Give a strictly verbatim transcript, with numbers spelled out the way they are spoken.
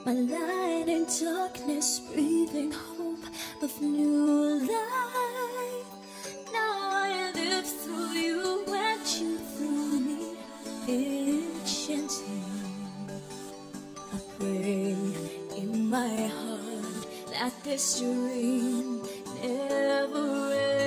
my light in darkness, breathing hope of new life. Now I live through you and you through me, enchanting. I pray in my heart that this dream never ends.